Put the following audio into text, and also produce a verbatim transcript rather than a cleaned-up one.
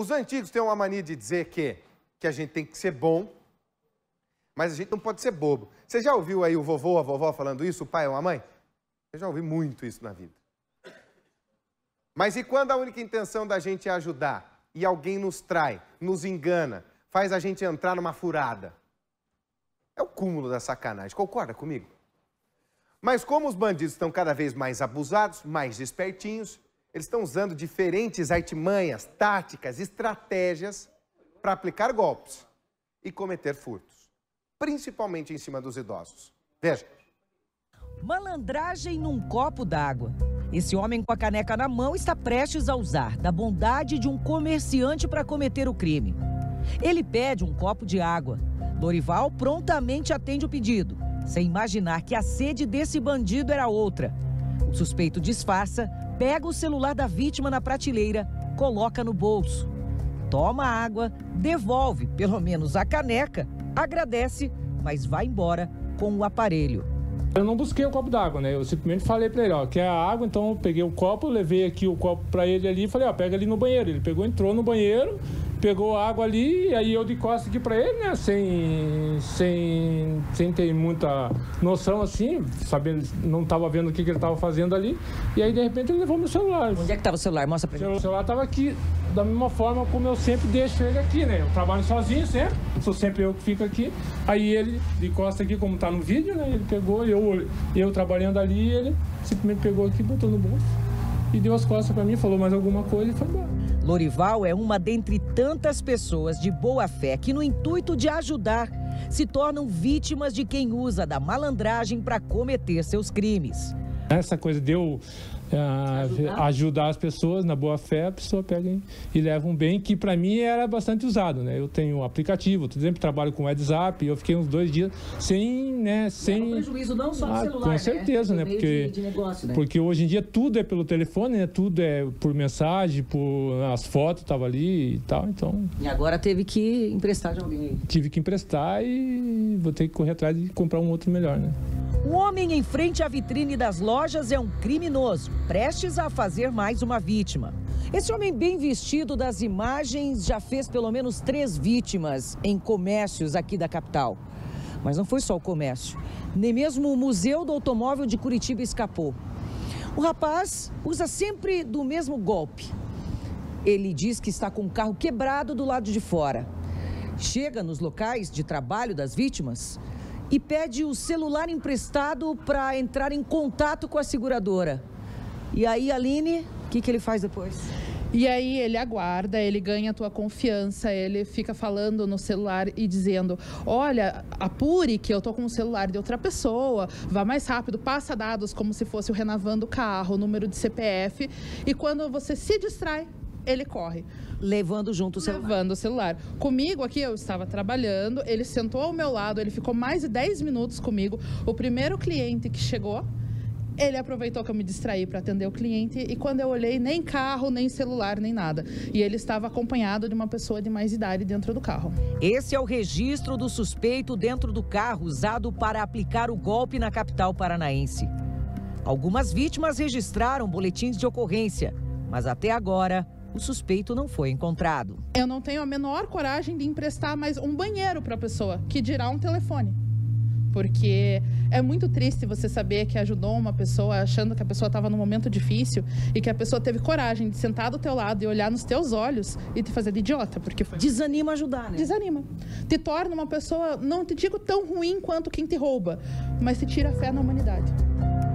Os antigos têm uma mania de dizer que, que a gente tem que ser bom, mas a gente não pode ser bobo. Você já ouviu aí o vovô, a vovó falando isso, o pai ou a mãe? Eu já ouvi muito isso na vida. Mas e quando a única intenção da gente é ajudar e alguém nos trai, nos engana, faz a gente entrar numa furada? É o cúmulo da sacanagem, concorda comigo? Mas como os bandidos estão cada vez mais abusados, mais espertinhos, eles estão usando diferentes artimanhas, táticas, estratégias para aplicar golpes e cometer furtos, principalmente em cima dos idosos. Veja. Malandragem num copo d'água. Esse homem com a caneca na mão está prestes a usar da bondade de um comerciante para cometer o crime. Ele pede um copo de água. Lorival prontamente atende o pedido, sem imaginar que a sede desse bandido era outra. O suspeito disfarça, pega o celular da vítima na prateleira, coloca no bolso. Toma a água, devolve pelo menos a caneca, agradece, mas vai embora com o aparelho. Eu não busquei o copo d'água, né? Eu simplesmente falei pra ele, ó, quer a água, então eu peguei o copo, levei aqui o copo pra ele ali e falei, ó, pega ali no banheiro. Ele pegou, entrou no banheiro, pegou a água ali, e aí eu de costas aqui pra ele, né? Sem, sem, sem ter muita noção, assim, sabendo, não tava vendo o que, que ele tava fazendo ali. E aí, de repente, ele levou meu celular. Onde é que tava o celular? Mostra pra mim. O celular tava aqui, da mesma forma como eu sempre deixo ele aqui, né? Eu trabalho sozinho sempre, sou sempre eu que fico aqui. Aí ele, de costas aqui, como tá no vídeo, né? Ele pegou, eu, eu trabalhando ali, ele simplesmente pegou aqui, botou no bolso e deu as costas pra mim, falou mais alguma coisa e foi embora. Lorival é uma dentre tantas pessoas de boa fé que, no intuito de ajudar, se tornam vítimas de quem usa da malandragem para cometer seus crimes. Essa coisa de eu uh, ajudar? ajudar as pessoas na boa fé, a pessoa pega e, e leva um bem que para mim era bastante usado, né? Eu tenho um aplicativo, por exemplo, trabalho com WhatsApp, eu fiquei uns dois dias sem, né, sem... É um prejuízo não só do ah, celular, com certeza, né? né? Porque, de, de negócio, né? Porque hoje em dia tudo é pelo telefone, né? Tudo é por mensagem, por as fotos estavam ali e tal, então... E agora teve que emprestar de alguém. Tive que emprestar e vou ter que correr atrás de comprar um outro melhor, né? O homem em frente à vitrine das lojas é um criminoso, prestes a fazer mais uma vítima. Esse homem bem vestido das imagens já fez pelo menos três vítimas em comércios aqui da capital. Mas não foi só o comércio, nem mesmo o Museu do Automóvel de Curitiba escapou. O rapaz usa sempre do mesmo golpe. Ele diz que está com o carro quebrado do lado de fora. Chega nos locais de trabalho das vítimas e pede o celular emprestado para entrar em contato com a seguradora. E aí, Aline, o que, que ele faz depois? E aí ele aguarda, ele ganha a tua confiança, ele fica falando no celular e dizendo, olha, apure que eu tô com o celular de outra pessoa, vá mais rápido, passa dados como se fosse o Renavan do carro, o número de C P F, e quando você se distrai, ele corre. Levando junto o celular. Levando o celular. Comigo aqui, eu estava trabalhando, ele sentou ao meu lado, ele ficou mais de dez minutos comigo. O primeiro cliente que chegou, ele aproveitou que eu me distraí para atender o cliente e quando eu olhei, nem carro, nem celular, nem nada. E ele estava acompanhado de uma pessoa de mais idade dentro do carro. Esse é o registro do suspeito dentro do carro usado para aplicar o golpe na capital paranaense. Algumas vítimas registraram boletins de ocorrência, mas até agora o suspeito não foi encontrado. Eu não tenho a menor coragem de emprestar mais um banheiro para a pessoa, que dirá um telefone. Porque é muito triste você saber que ajudou uma pessoa achando que a pessoa estava num momento difícil e que a pessoa teve coragem de sentar do teu lado e olhar nos teus olhos e te fazer de idiota. Porque foi... Desanima ajudar, né? Desanima. Te torna uma pessoa, não te digo tão ruim quanto quem te rouba, mas te tira a fé na humanidade.